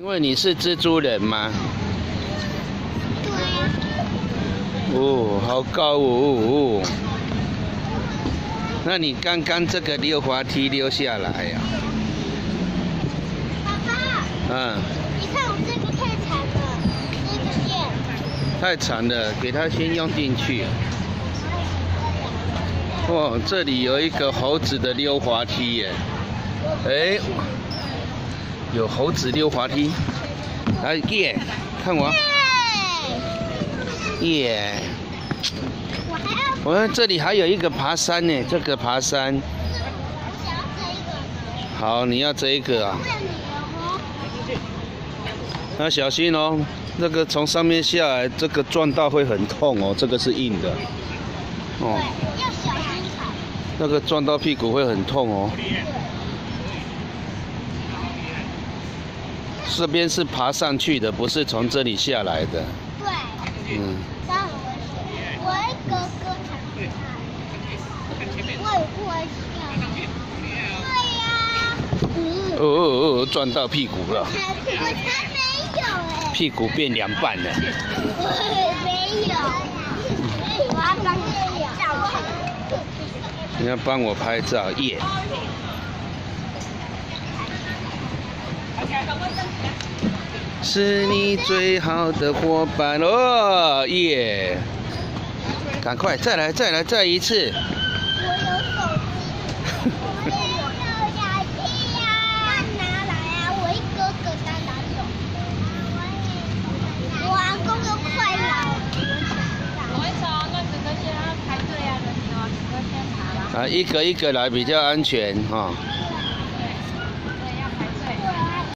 因为你是蜘蛛人吗？ 对呀。 哦，好高哦！那你刚刚这个溜滑梯溜下来呀？ 爸爸。 嗯。 你看我这个太长了，这个线。 太长了，给它先用进去。哇，这里有一个猴子的溜滑梯耶！哎，有猴子溜滑梯。来耶，看我。耶！我看这里还有一个爬山呢，这个爬山。 我想要这一个。 好，你要这一个啊？那小心哦，那个从上面下来，这个撞到会很痛哦，这个是硬的。哦。 要小心踩。 那个撞到屁股会很痛哦。这边是爬上去的，不是从这里下来的。 对。 嗯。 我一哥哥才我也会笑。对呀。 哦，撞到屁股了。 我才没有哎。 屁股变凉拌了。 我没有。我要帮你照。 你要帮我拍照耶。是你最好的伙伴哦耶！赶快再来再一次。 我有手机。我也有牙签呀。拿来啊！我一哥哥在哪有？我阿公又快老了。 我说那哥哥先要排队啊，人有哥先爬了。 啊，一个一个来比较安全哈。